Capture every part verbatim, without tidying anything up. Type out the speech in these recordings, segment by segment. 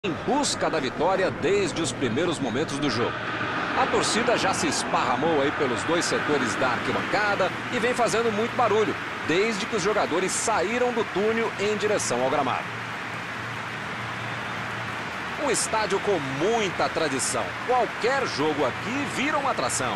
Em busca da vitória desde os primeiros momentos do jogo. A torcida já se esparramou aí pelos dois setores da arquibancada e vem fazendo muito barulho, desde que os jogadores saíram do túnel em direção ao gramado. Um estádio com muita tradição. Qualquer jogo aqui vira uma atração.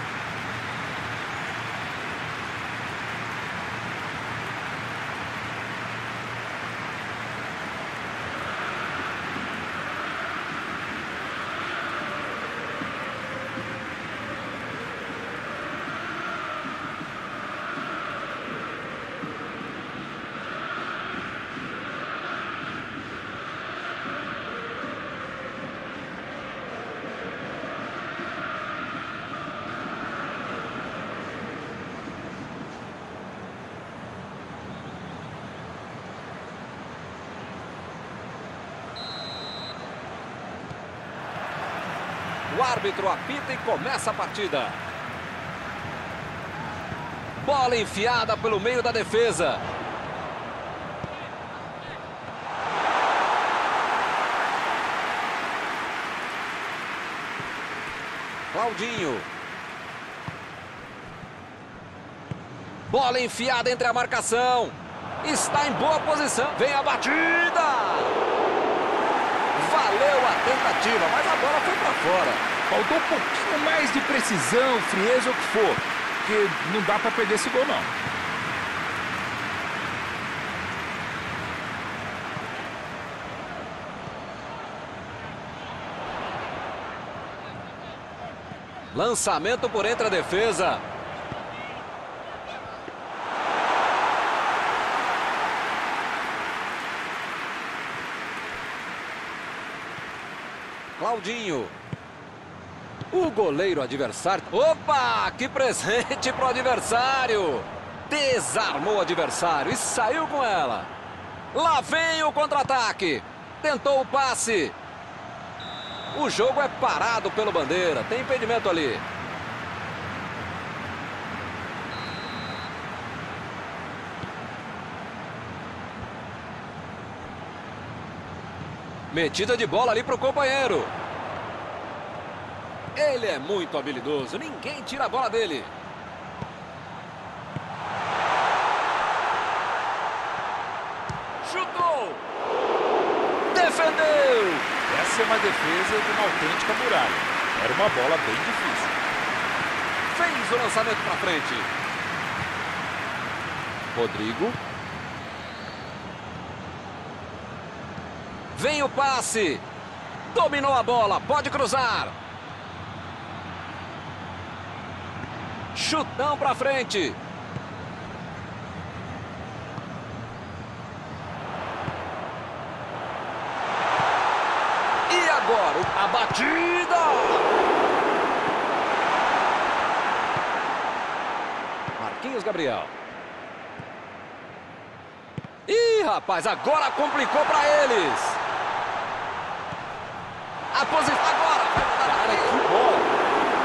O árbitro apita e começa a partida. Bola enfiada pelo meio da defesa. Claudinho. Bola enfiada entre a marcação. Está em boa posição. Vem a batida. Valeu a tentativa, mas a bola foi para fora. Faltou um pouquinho mais de precisão, frieza ou o que for. Porque não dá para perder esse gol, não. Lançamento por entre a defesa. Claudinho. O goleiro adversário. Opa! Que presente pro adversário! Desarmou o adversário e saiu com ela. Lá vem o contra-ataque. Tentou o passe. O jogo é parado pelo bandeira. Tem impedimento ali. Metida de bola ali pro companheiro. Ele é muito habilidoso. Ninguém tira a bola dele. Chutou. Defendeu. Essa é uma defesa de uma autêntica muralha. Era uma bola bem difícil. Fez o lançamento pra frente. Rodrigo. Vem o passe. Dominou a bola. Pode cruzar. Chutão pra frente. E agora a batida. Marquinhos Gabriel. Ih, rapaz, agora complicou pra eles. A posição agora. Cara, que bola.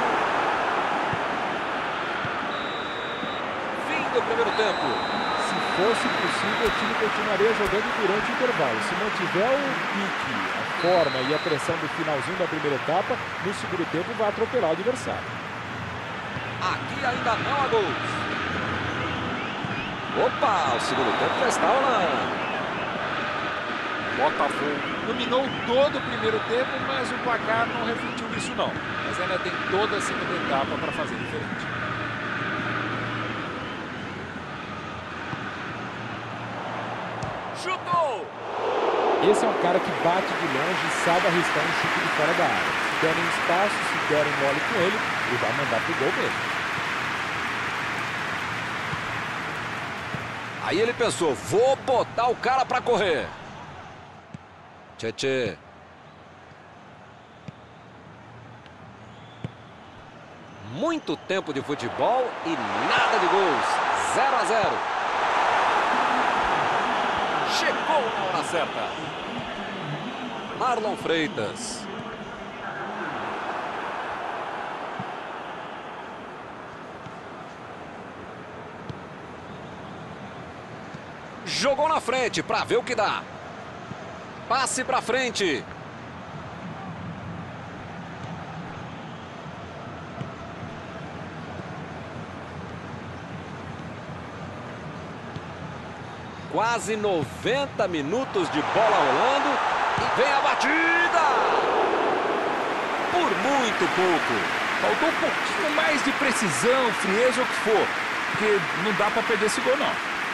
Do primeiro tempo. Se fosse possível, o time continuaria jogando durante o intervalo. Se mantiver o pique, a forma e a pressão do finalzinho da primeira etapa, no segundo tempo vai atropelar o adversário. Aqui ainda não há gols. Opa, o segundo tempo já está rolando. Botafogo dominou todo o primeiro tempo, mas o placar não refletiu isso não. Mas ainda tem toda a segunda etapa para fazer diferente. Chutou! Esse é um cara que bate de longe e sabe arriscar um chute de fora da área. Se derem espaço, se derem mole com ele, ele vai mandar pro gol mesmo. Aí ele pensou, vou botar o cara pra correr. Tchê. Muito tempo de futebol e nada de gols. zero a zero. Chegou na hora certa. Marlon Freitas. Jogou na frente para ver o que dá. Passe para frente. quase noventa minutos de bola rolando e vem a batida! Por muito pouco. Faltou um pouquinho mais de precisão, frieza ou o que for. Porque não dá para perder esse gol, não.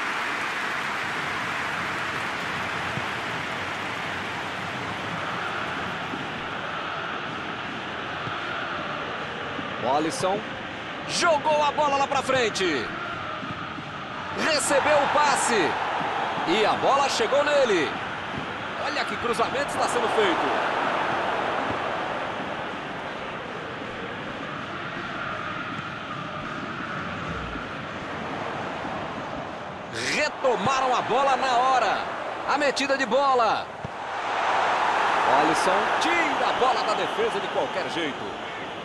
O Alisson jogou a bola lá pra frente. Recebeu o passe. E a bola chegou nele. Olha que cruzamento está sendo feito. Retomaram a bola na hora. A metida de bola. O Alisson tira a bola da defesa de qualquer jeito.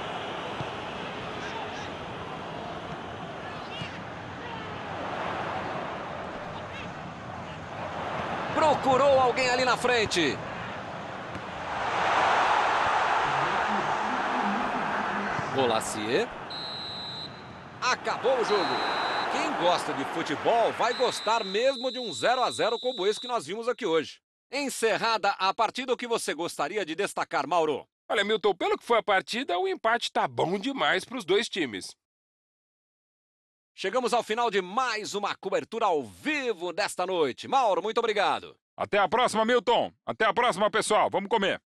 Procurou alguém ali na frente. Bolasie. Acabou o jogo. Quem gosta de futebol vai gostar mesmo de um zero a zero como esse que nós vimos aqui hoje. Encerrada a partida, o que você gostaria de destacar, Mauro? Olha, Milton, pelo que foi a partida, o empate tá bom demais para os dois times. Chegamos ao final de mais uma cobertura ao vivo desta noite. Mauro, muito obrigado. Até a próxima, Milton. Até a próxima, pessoal. Vamos comer.